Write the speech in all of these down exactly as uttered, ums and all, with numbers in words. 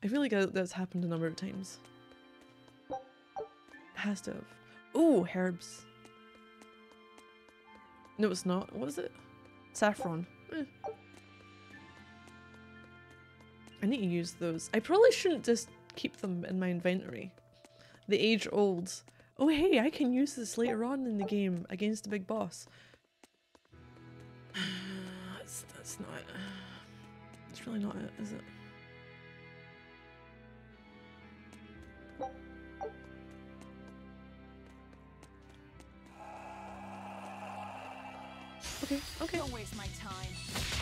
I feel like that's happened a number of times. Has to have. Oh, herbs. No, it's not. What is it? Saffron. Eh. I need to use those. I probably shouldn't just keep them in my inventory. The age old. Oh hey, I can use this later on in the game against the big boss. that's, that's not it. It's really not it, is it? Okay, okay. Don't waste my time.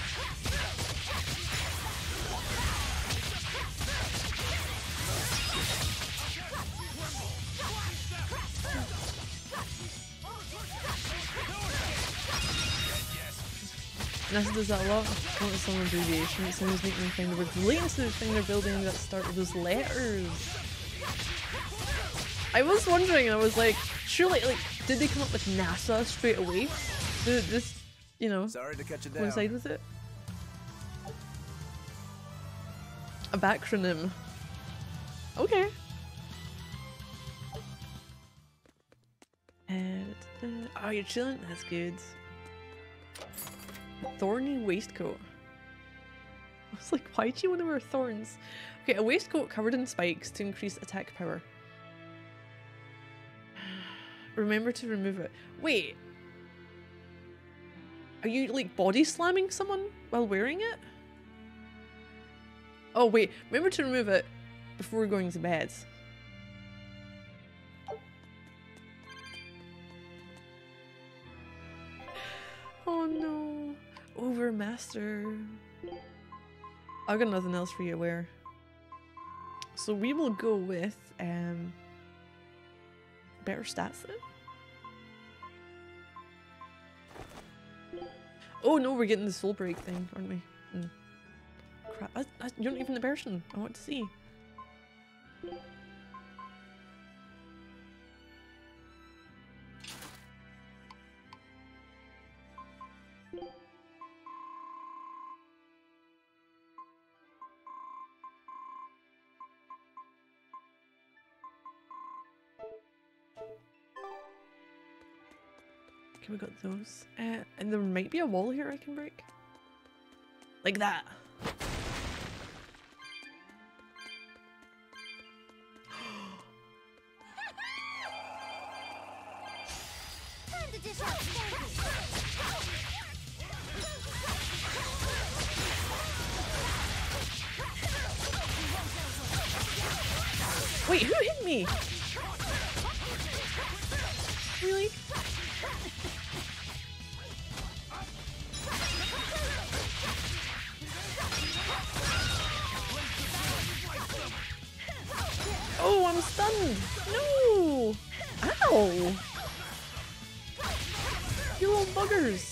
Nessa does that a lot. I want some abbreviation. It sounds neat and find the words relating to the thing they're building that start with those letters. I was wondering, I was like, surely, like, did they come up with NASA straight away? Did this, you know, Sorry to catch you down. coincide with it? A backronym. Okay. And, uh, oh, you're chilling? That's good. Thorny waistcoat. I was like, why do you want to wear thorns? Okay, a waistcoat covered in spikes to increase attack power. Remember to remove it. Wait. Are you like body slamming someone while wearing it? Oh wait, remember to remove it before going to bed. Oh no. Overmaster. I've got nothing else for you to wear. So we will go with um better stats then. Oh no, we're getting the soul break thing, aren't we? Mm. Crap, I, I, you're not even the version I want to see. Okay, we got those. Uh, and there might be a wall here I can break. Like that. Wait, who hit me? Really? Oh, I'm stunned! No! Ow! You little buggers!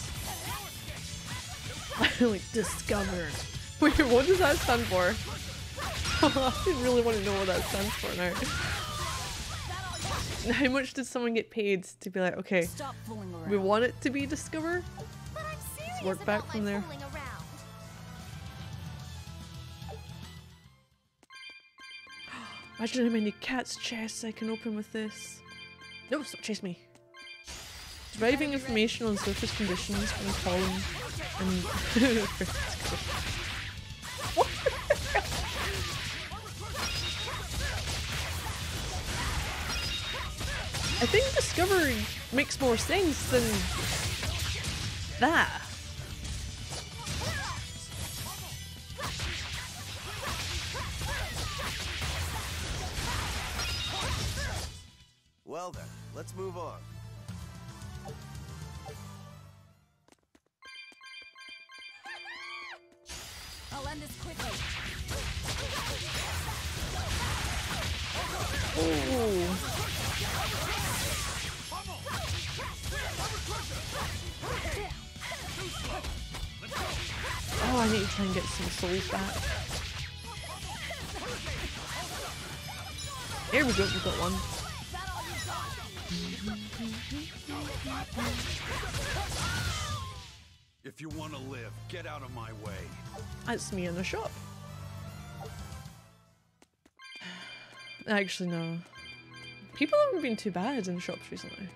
I like discovered. Wait, what does that stand for? I really want to know what that stands for now. How much did someone get paid to be like, okay, we want it to be discover? Let's work back from there. Imagine how many cat's chests I can open with this. No, stop chase me. Deriving information on surface conditions from column and what? I think discovery makes more sense than that. Well then, let's move on. I'll end this quickly. Oh. Oh, I need to try and get some souls back. Here we go, we've got one. If you want to live, get out of my way. That's me in the shop. Actually, no. People haven't been too bad in the shops recently.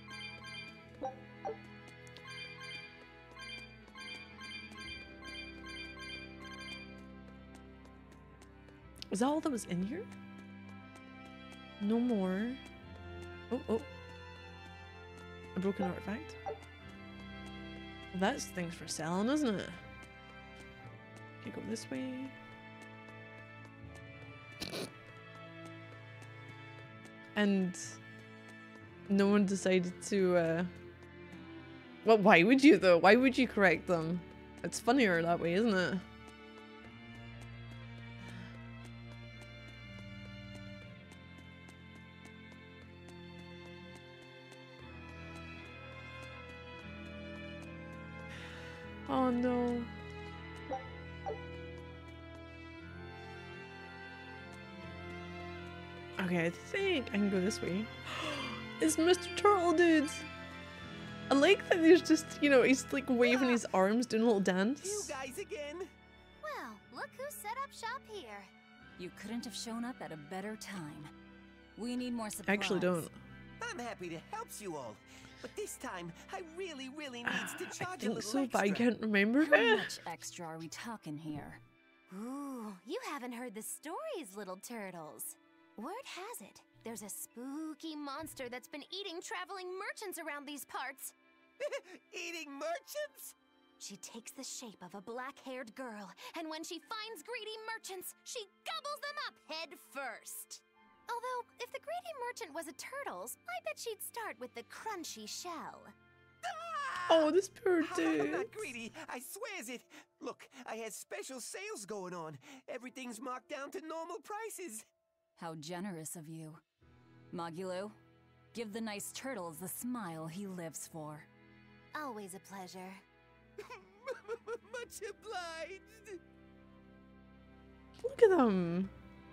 Was that all that was in here? No more. Oh, oh. A broken artifact. Well, that's things for selling, isn't it? Okay, go this way. And no one decided to, uh... Well, why would you, though? Why would you correct them? It's funnier that way, isn't it? Oh no. Okay, I think I can go this way. It's Mister Turtle Dude! I like that there's just, you know, he's like waving his arms, doing a little dance. You guys again? Well, look who set up shop here. You couldn't have shown up at a better time. We need more supplies. I actually don't. I'm happy to help you all, but this time I really, really needs to I charge a think little so, but I extra. can't remember. How much extra are we talking here? Ooh, you haven't heard the stories, little turtles. Word has it, there's a spooky monster that's been eating traveling merchants around these parts. Eating merchants? She takes the shape of a black-haired girl, and when she finds greedy merchants, she gobbles them up head first. Although, if the greedy merchant was a turtle's, I bet she'd start with the crunchy shell. Oh, this poor I'm dude. not greedy, I swears it. Look, I had special sales going on. Everything's marked down to normal prices. How generous of you. Magulu, give the nice turtles the smile he lives for. Always a pleasure. Much obliged. Look at them.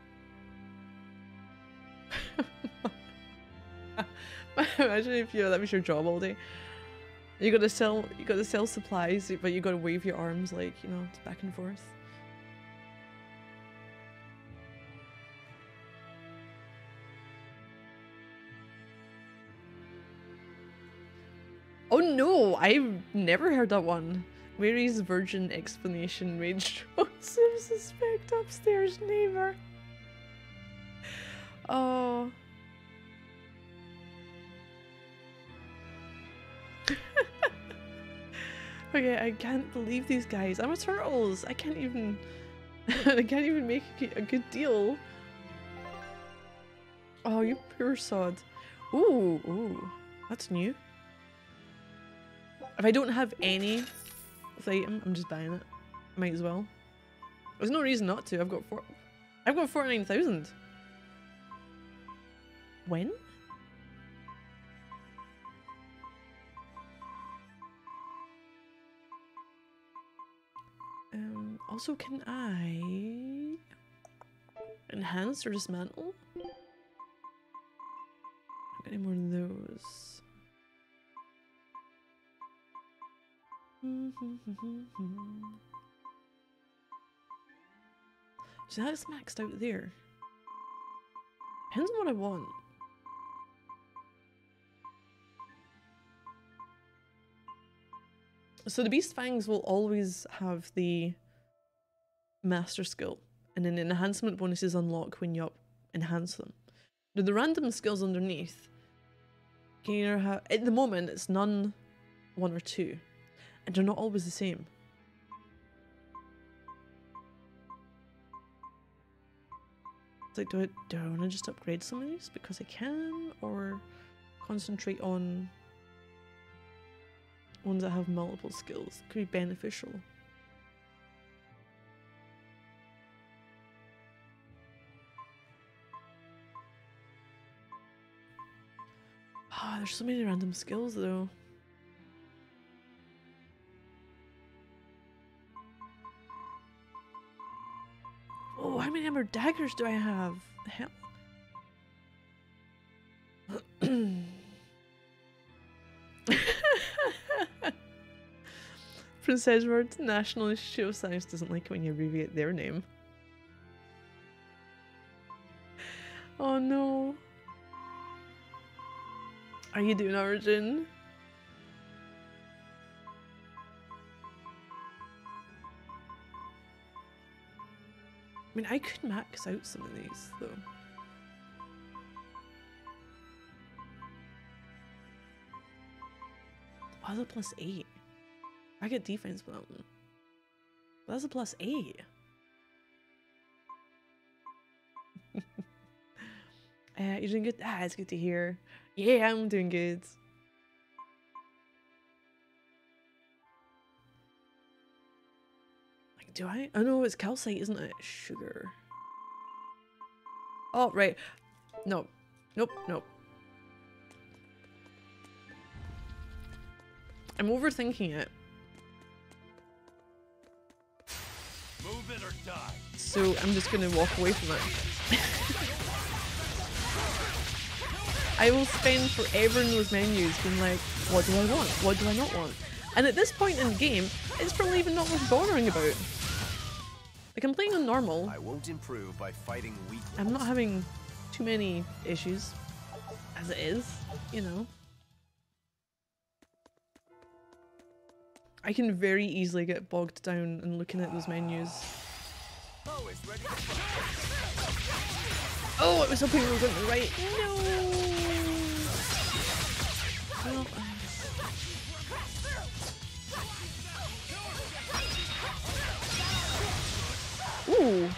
Imagine if you that was your job all day. You gotta sell you gotta sell supplies, but you gotta wave your arms like, you know, back and forth. Oh no, I've never heard that one. Mary's virgin explanation made Joseph suspect upstairs neighbor. Oh. Okay, I can't believe these guys. I'm a turtles. I can't even. I can't even make a good deal. Oh, you poor sod. Ooh, ooh, that's new. If I don't have any of the item, I'm just buying it. Might as well. There's no reason not to. I've got four. I've got forty-nine thousand. When? Um. Also, can I enhance or dismantle? Not got any more of those. So that's maxed out there. Depends on what I want. So the Beast Fangs will always have the master skill, and then enhancement bonuses unlock when you up enhance them. Now the random skills underneath can either have, at the moment it's none, one or two. And they're not always the same. It's like, do I, do I want to just upgrade some of these because I can, or concentrate on ones that have multiple skills? It could be beneficial. Ah, oh, there's so many random skills though. Oh, how many emerald daggers do I have? The hell? Prince Edward National Institute of Science doesn't like it when you abbreviate their name. Oh no. Are you doing Origin? I mean, I could max out some of these though. Oh, that's a plus eight. I get defense for that one. But that's a plus eight. uh, you're doing good. Ah, it's good to hear. Yeah, I'm doing good. Like, do I? Oh no, it's calcite, isn't it? Sugar. Oh, right. No. Nope, nope. I'm overthinking it. Move it or die. So I'm just gonna walk away from it. I will spend forever in those menus being like, what do I want? What do I not want? And at this point in the game, it's probably even not worth bothering about. Like, I'm playing on normal. I won't improve by fighting weak. I'm not having too many issues as it is, you know. I can very easily get bogged down in looking at those menus. Oh, it's ready to Oh, I was hoping we were going to the right. No. Well, uh... Ooh.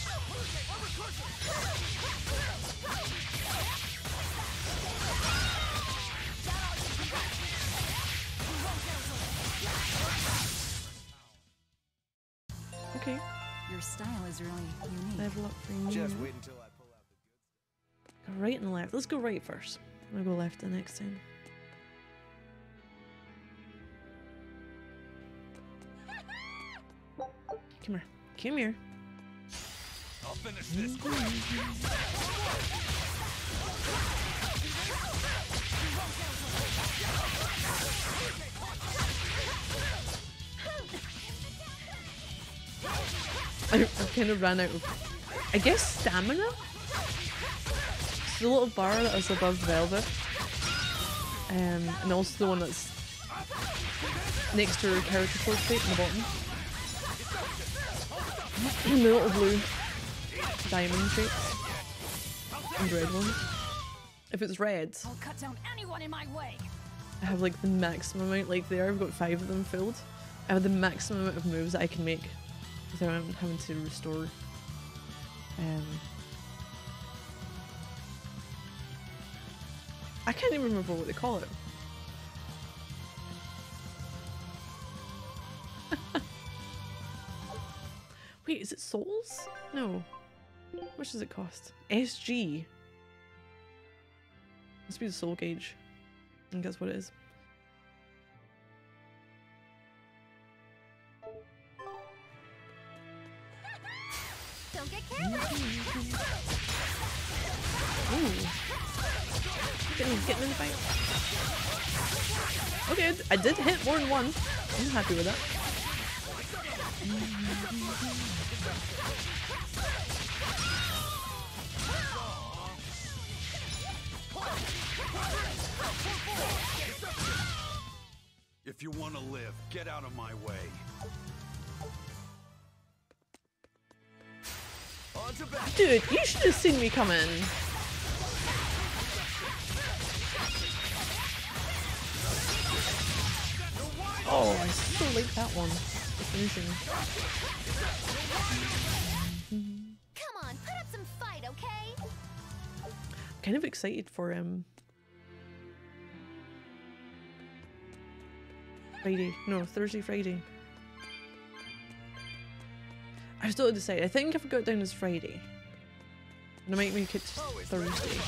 Okay. Your style is really unique. Level up for you. Just wait until I pull out the Go right and left. Let's go right first. I'm gonna go left the next time. Come here. Come here. I'll finish this. I, I kind of ran out of, I guess, stamina? It's the little bar that is above Velvet. Um, and also the one that's next to her character portrait in the bottom. The little blue diamond shapes. And red ones. If it's red, I'll cut down anyone in my way. I have like the maximum amount, like there I've got five of them filled. I have the maximum amount of moves that I can make without having to restore. Um, I can't even remember what they call it. Wait, is it souls? No. How much does it cost? S G. Must be the soul gauge. I think that's what it is. Don't get careless. Ooh. Getting, getting in the fight. Okay, I, d I did hit more than one. I'm happy with that. If you want to live, get out of my way. Dude, you should have seen me coming. Oh, I so like that one. It's amazing. Come on, put up some fight, okay? I'm kind of excited for um Friday. No, Thursday, Friday. I still have to decide. I think if I got down as Friday, and I might make it Thursday.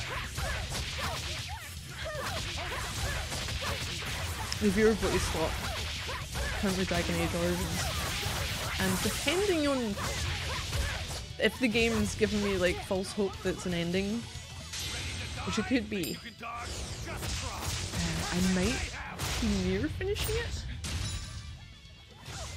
The viewer voice slot. Currently Dragon Age Origins. And depending on if the game's giving me like false hope that it's an ending, which it could be, uh, I might be near finishing it.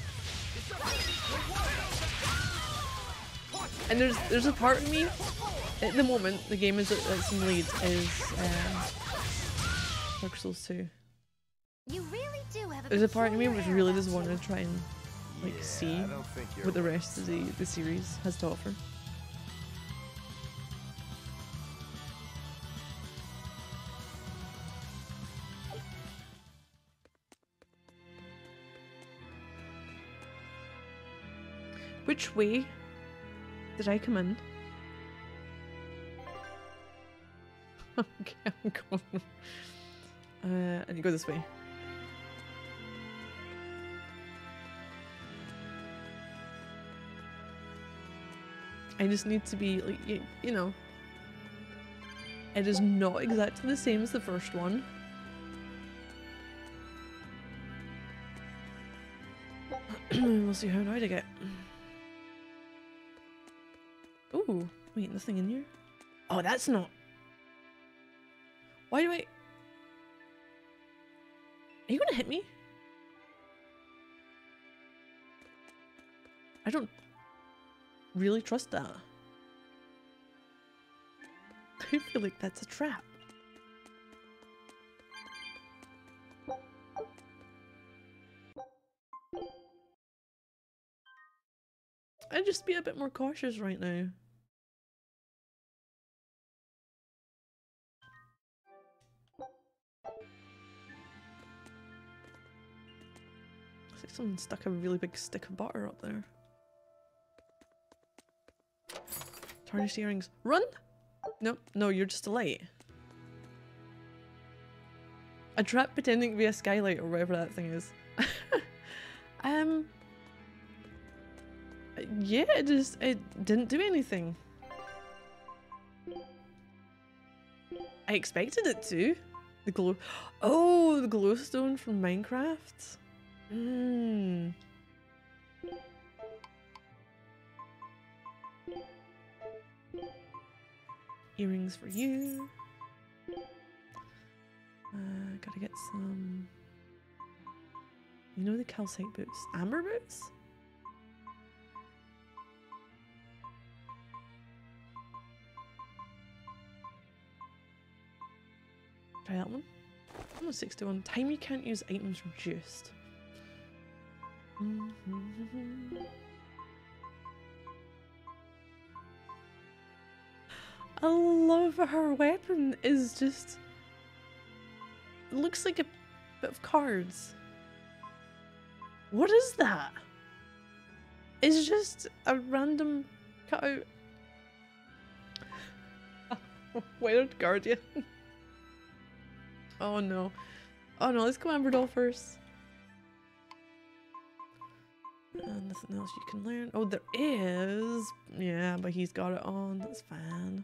And there's there's a part of me at the moment, the game is that's in lead is um, Dark Souls two. You really do have a There's a part of me peculiar which air really about does want you. to try and like Yeah, see I don't think you're what the right. rest of the, the series has to offer. Which way did I come in? Okay, I'm going. Uh, and you go this way. I just need to be like, you, you know, it is not exactly the same as the first one. We'll see how annoyed I get. Ooh, wait, nothing in here? Oh, that's not. Why do I... Are you gonna hit me? I don't really trust that. I feel like that's a trap. I'd just be a bit more cautious right now. Looks like someone stuck a really big stick of butter up there. Tarnished earrings. Run! Nope, no, you're just a light. A trap pretending to be a skylight or whatever that thing is. um... Yeah, it just, it didn't do anything. I expected it to. The glow... Oh, the glowstone from Minecraft? Hmm. Earrings for you. Uh, gotta get some... You know the calcite boots? Amber boots? Try that one. Almost sixty-one. Time you can't use items reduced. Mm-hmm. I love her weapon is just... It looks like a bit of cards. What is that? It's just a random cutout. Wild Guardian. Oh no. Oh no, let's go Amber Doll first. Uh, nothing else you can learn. Oh, there is. Yeah, but he's got it on. That's fine.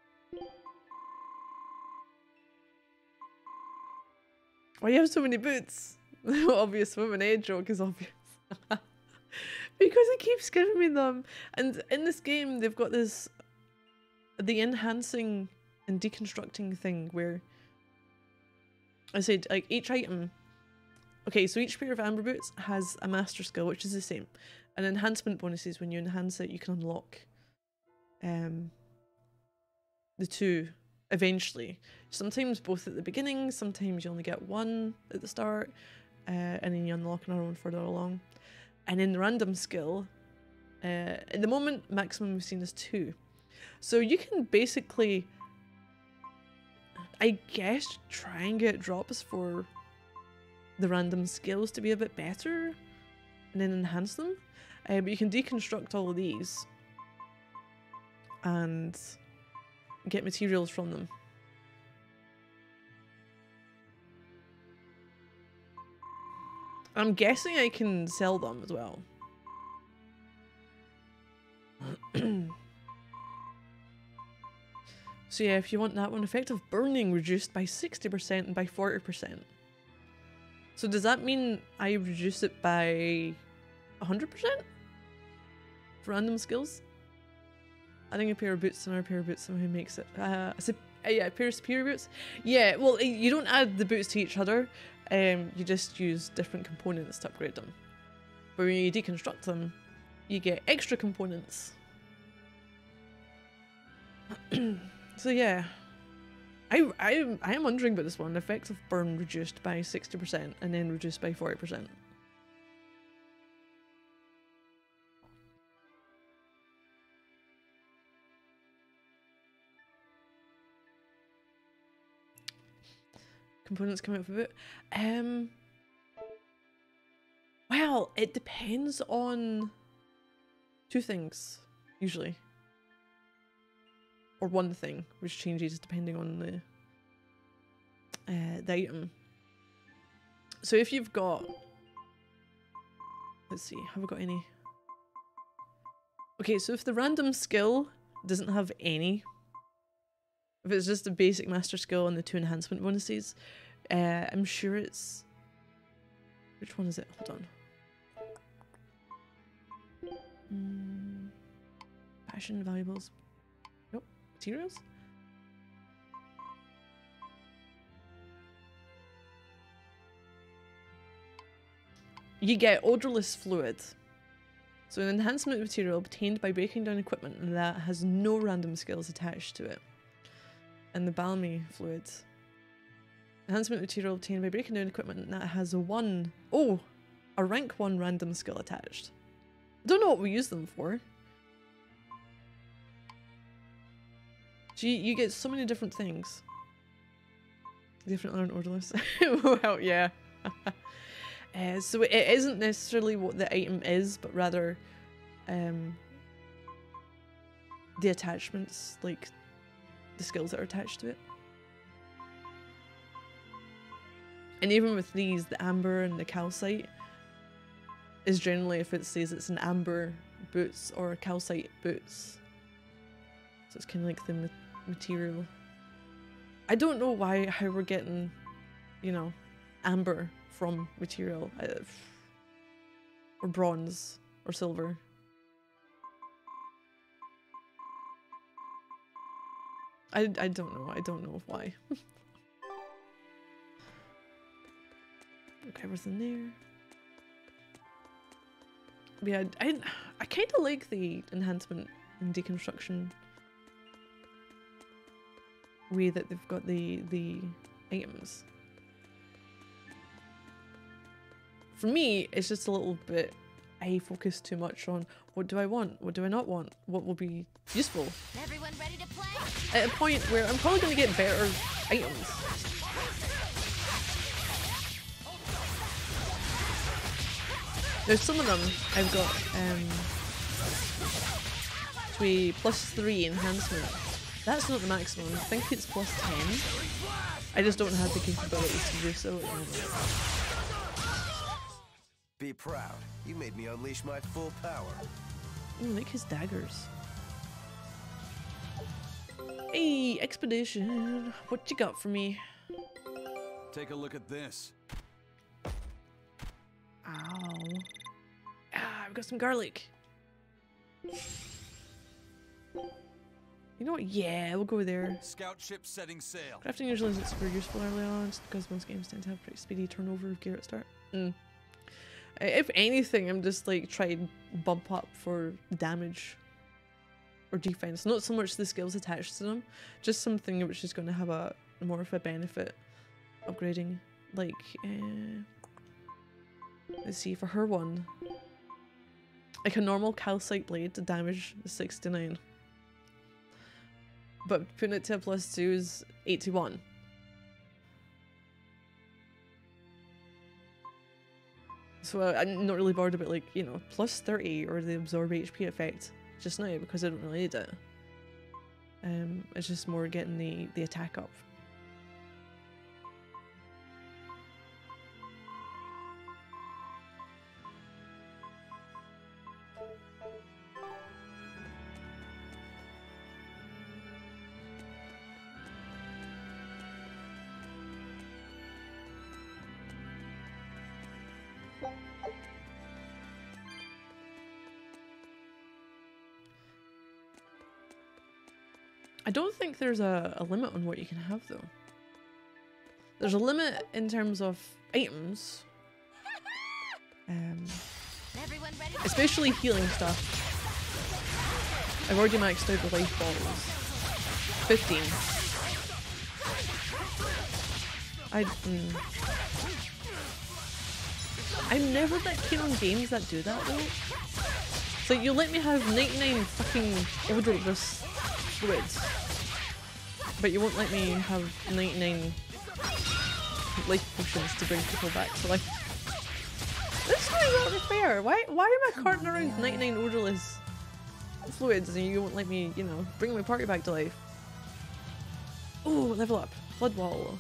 Why do you have so many boots? Obvious woman age joke is obvious. Because it keeps giving me them. And in this game, they've got this... The enhancing and deconstructing thing where... I said, like, each item... Okay, so each pair of Amber Boots has a master skill, which is the same. And enhancement bonuses, when you enhance it, you can unlock um, the two eventually. Sometimes both at the beginning, sometimes you only get one at the start, uh, and then you unlock another one further along. And in the random skill, uh, at the moment, maximum we've seen is two. So you can basically... I guess try and get drops for the random skills to be a bit better and then enhance them. Uh, but you can deconstruct all of these and get materials from them. I'm guessing I can sell them as well. So yeah, if you want that one, effective burning reduced by sixty percent and by forty percent. So does that mean I reduce it by one hundred percent? For random skills? Adding a pair of boots and another pair of boots somehow makes it. Uh, a, uh, yeah, a pair of superior boots? Yeah, well, you don't add the boots to each other. Um, you just use different components to upgrade them. But when you deconstruct them, you get extra components. So yeah, I I I am wondering about this one. Effects of burn reduced by sixty percent and then reduced by forty percent. Components come out of it. Um. Well, it depends on two things usually. Or one thing, which changes depending on the uh, the item. So if you've got, let's see, have I got any? Okay, so if the random skill doesn't have any, if it's just a basic master skill and the two enhancement bonuses, uh, I'm sure it's, which one is it? Hold on. Mm, passion, valuables. Materials? You get odorless fluid. So an enhancement material obtained by breaking down equipment that has no random skills attached to it. And the balmy fluid. Enhancement material obtained by breaking down equipment that has a one oh a rank one random skill attached. I don't know what we use them for. So you, you get so many different things. Different and odorless. Well, yeah. uh, so it isn't necessarily what the item is, but rather um, the attachments, like the skills that are attached to it. And even with these, the amber and the calcite is generally if it says it's an amber boots or calcite boots. So it's kind of like the ma material. I don't know why, how we're getting, you know, amber from material. Uh, or bronze or silver. I, I don't know. I don't know why. Okay, everything there. But yeah, I, I kind of like the enhancement and deconstruction way that they've got the the items. For me, it's just a little bit, I focus too much on what do I want, what do I not want, what will be useful. Everyone ready to play? At a point where I'm probably going to get better items. There's some of them I've got um, to a plus three enhancement. That's not the maximum. I think it's plus ten. I just don't have the capability to do so at the moment. Be proud. You made me unleash my full power. Ooh, I like his daggers. Hey, expedition. What you got for me? Take a look at this. Ow. Ah, I've got some garlic. You know what? Yeah, we'll go there. Scout ship setting sail. Crafting usually isn't super useful early on, just because most games tend to have pretty speedy turnover of gear at start. Mm. If anything, I'm just like trying to bump up for damage or defense. Not so much the skills attached to them, just something which is going to have a more of a benefit upgrading. Like, uh, let's see, for her one, like a normal calcite blade, the damage is sixty-nine. But putting it to a plus two is eighty-one. So uh, I'm not really bothered about, like, you know, plus thirty or the absorb H P effect just now because I don't really need it. Um, it's just more getting the, the attack up. I don't think there's a, a limit on what you can have though. There's a limit in terms of items. Um, especially healing stuff. I've already maxed out the life balls. fifteen. I mm. I'm never that keen on games that do that though. It's like you let me have ninety-nine fucking odorless fluids, but you won't let me have ninety-nine life potions to bring people back to life. This is not really fair. Why why am I carting around ninety-nine odorless fluids and you won't let me, you know, bring my party back to life? Oh, level up. Blood wall.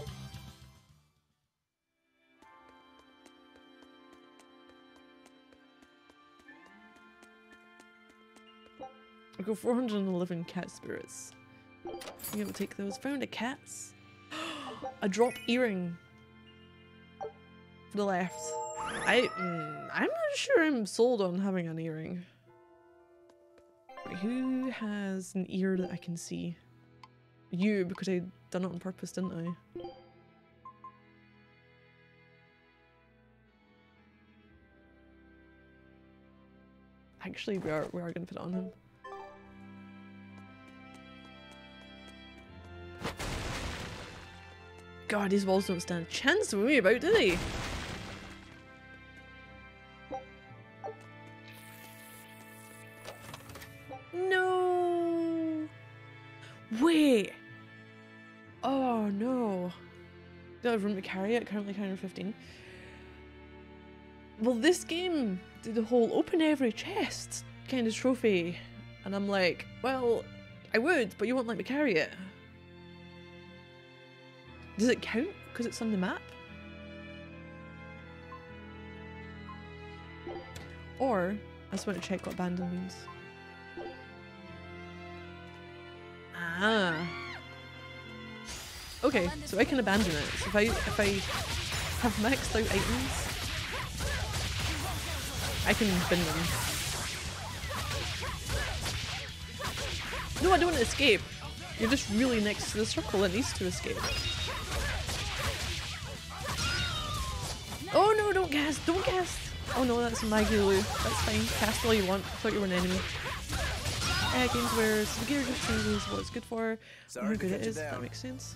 I go four hundred eleven cat spirits. You gonna take those? Found a cat's. A drop earring. For the left. I, mm, I'm not sure I'm sold on having an earring. Wait, who has an ear that I can see? You, because I done it on purpose, didn't I? Actually, we are, we are gonna put it on him. God, these walls don't stand a chance to move me about, do they? No! Wait! Oh no. Do I have room to carry it? Currently one hundred fifteen. Well, this game did the whole open every chest kind of trophy. And I'm like, well, I would, but you won't let me carry it. Does it count because it's on the map? Or, I just want to check what abandon means. Ah. Okay, so I can abandon it. So if I if I have maxed out items, I can bin them. No, I don't want to escape. You're just really next to the circle that needs to escape. Oh no, don't cast, don't cast! Oh no, that's a Magulu. That's fine, cast all you want. I thought you were an enemy. Uh, games where the gear just changes what it's good for, or how good it is, that makes sense.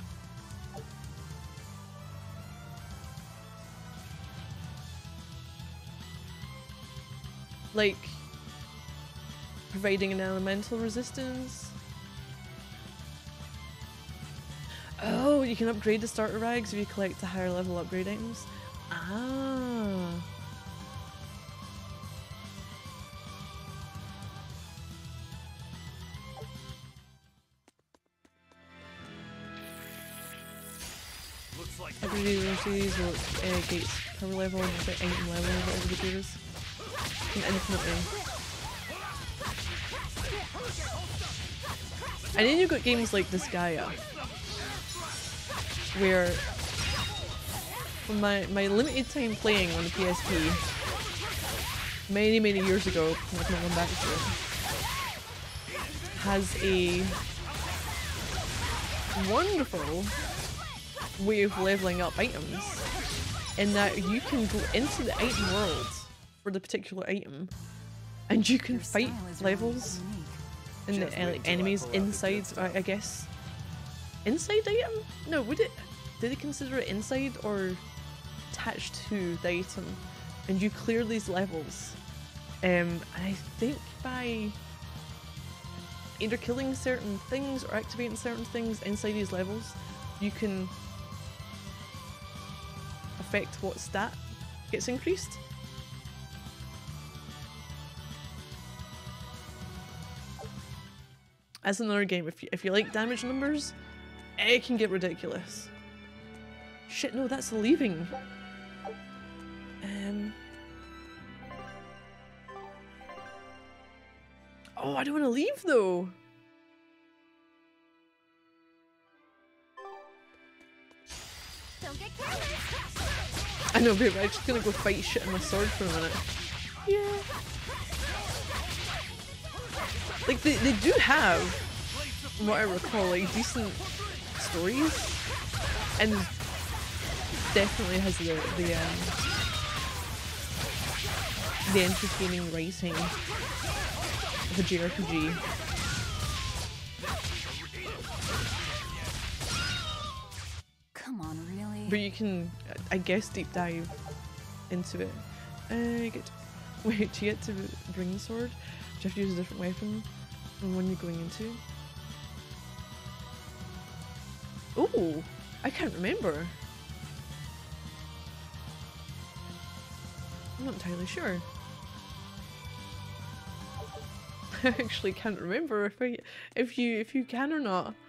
Like, providing an elemental resistance. Oh, you can upgrade the starter rags if you collect the higher level upgrade items. Ah. Looks like Every universities will uh, gates power level and the item level, whatever the gear is. And infinitely. And then you've got games like Disgaea, where from my, my limited time playing on the P S P many many years ago, I've not gone back to it, has a wonderful way of leveling up items in that you can go into the item world for the particular item and you can fight levels and the uh, like, enemies inside, uh, I guess, inside item? No, would it, did they consider it inside or attached to the item? And you clear these levels, um, and I think by either killing certain things or activating certain things inside these levels, you can affect what stat gets increased. As another game, if you, if you like damage numbers, it can get ridiculous. Shit, no, that's leaving. Um. Oh, I don't want to leave though. Don't get careless. I know, babe, I'm just gonna go fight shit in my sword for a minute. Yeah. Like, they, they do have, from what I recall, like, decent stories. And definitely has the, the, um, the entertaining writing of a J R P G. Come on, really? But you can, I guess, deep dive into it. Uh, get wait, to get to bring the sword, do you have to use a different weapon from the one you're going into? Oh, I can't remember. I'm not entirely sure. I actually can't remember if I, if you if you can or not.